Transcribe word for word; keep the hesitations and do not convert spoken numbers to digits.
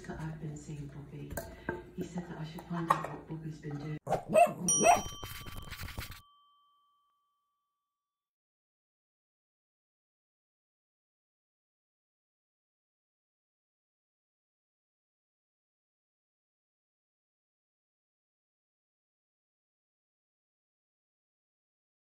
that I've been seeing Bobby. He said that I should find out what Bobby's been doing.